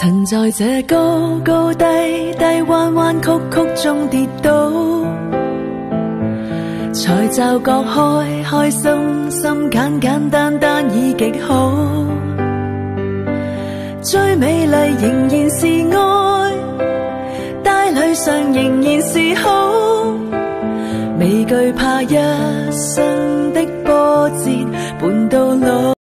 曾在這高高低低彎彎曲曲中跌倒，才驟覺開心心簡簡單單已極好。最美麗仍然是愛，帶淚上仍然是好，未懼怕一生的波折，伴到老。